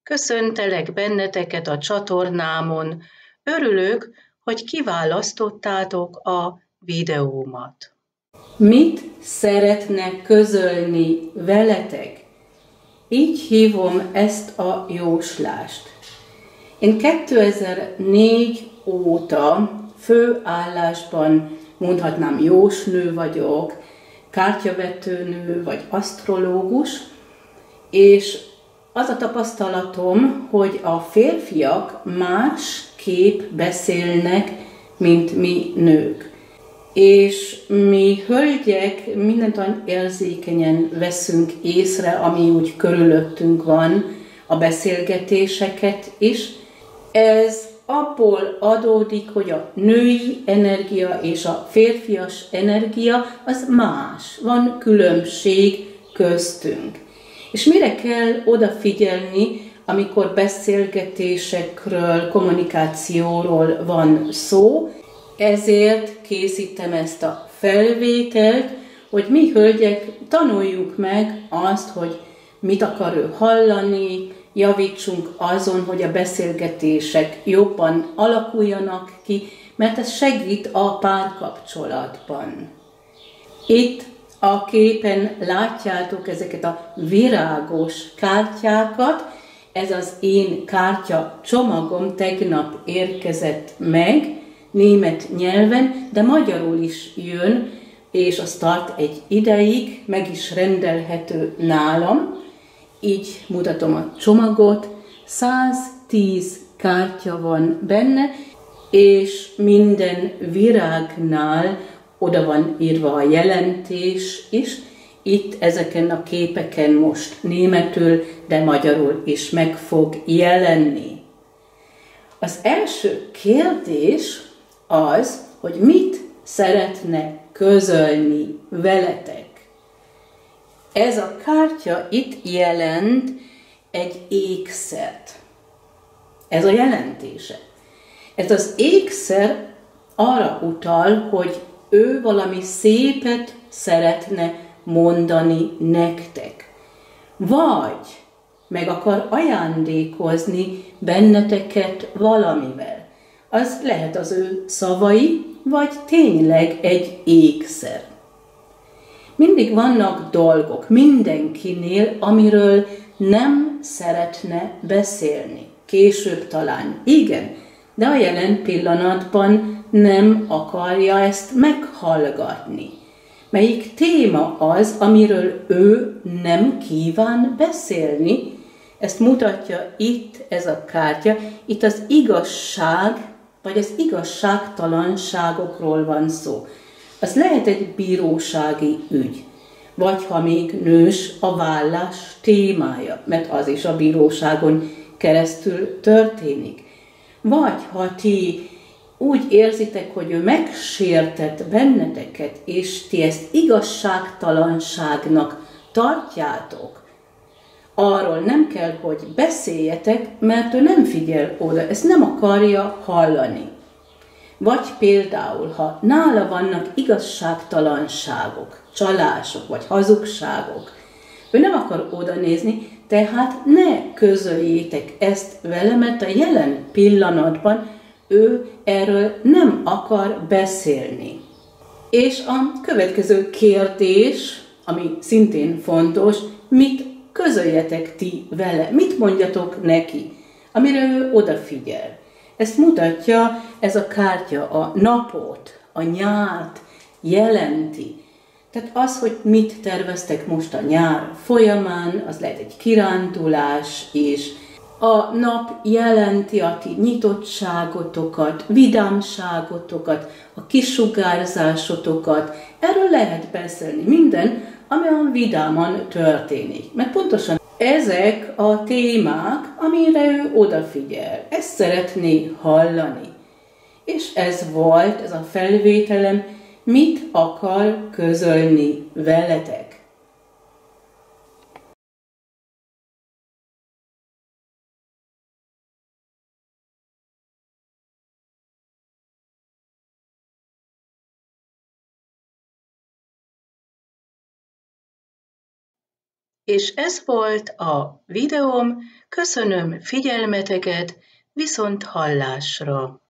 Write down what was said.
Köszöntelek benneteket a csatornámon. Örülök, hogy kiválasztottátok a videómat. Mit szeretne közölni veletek? Így hívom ezt a jóslást. Én 2004 óta főállásban, mondhatnám, jósnő vagyok, kártyavetőnő vagy asztrológus, és az a tapasztalatom, hogy a férfiak másképp beszélnek, mint mi nők. És mi hölgyek mindent olyan érzékenyen veszünk észre, ami úgy körülöttünk van, a beszélgetéseket is. Ez abból adódik, hogy a női energia és a férfias energia az más, van különbség köztünk. És mire kell odafigyelni, amikor beszélgetésekről, kommunikációról van szó, ezért készítem ezt a felvételt, hogy mi hölgyek tanuljuk meg azt, hogy mit akar ő hallani, javítsunk azon, hogy a beszélgetések jobban alakuljanak ki, mert ez segít a párkapcsolatban. Itt a képen látjátok ezeket a virágos kártyákat, ez az én kártya csomagom tegnap érkezett meg, német nyelven, de magyarul is jön, és az tart egy ideig, meg is rendelhető nálam. Így mutatom a csomagot, 110 kártya van benne, és minden virágnál oda van írva a jelentés is. Itt ezeken a képeken most németül, de magyarul is meg fog jelenni. Az első kérdés az, hogy mit szeretne közölni veletek. Ez a kártya itt jelent egy ékszert. Ez a jelentése. Ez az ékszer arra utal, hogy ő valami szépet szeretne mondani nektek. Vagy meg akar ajándékozni benneteket valamivel. Az lehet az ő szavai, vagy tényleg egy ékszer. Mindig vannak dolgok mindenkinél, amiről nem szeretne beszélni. Később talán igen, de a jelen pillanatban nem akarja ezt meghallgatni. Melyik téma az, amiről ő nem kíván beszélni? Ezt mutatja itt ez a kártya. Itt az igazság, vagy az igazságtalanságokról van szó. Az lehet egy bírósági ügy, vagy ha még nős a vállás témája, mert az is a bíróságon keresztül történik. Vagy ha ti úgy érzitek, hogy ő megsértett benneteket, és ti ezt igazságtalanságnak tartjátok, arról nem kell, hogy beszéljetek, mert ő nem figyel oda, ezt nem akarja hallani. Vagy például, ha nála vannak igazságtalanságok, csalások vagy hazugságok, ő nem akar oda nézni, tehát ne közöljétek ezt vele, mert a jelen pillanatban ő erről nem akar beszélni. És a következő kérdés, ami szintén fontos, mit közöljetek ti vele, mit mondjatok neki, amire ő odafigyel. Ezt mutatja ez a kártya, a napot, a nyárt jelenti. Tehát az, hogy mit terveztek most a nyár folyamán, az lehet egy kirándulás is. A nap jelenti a ti nyitottságotokat, vidámságotokat, a kisugárzásotokat. Erről lehet beszélni minden, ami olyan vidáman történik. Mert pontosan ezek a témák, amire ő odafigyel. Ezt szeretné hallani. És ez volt, ez a felvételem, mit akar közölni veletek. És ez volt a videóm, köszönöm figyelmeteket, viszont hallásra!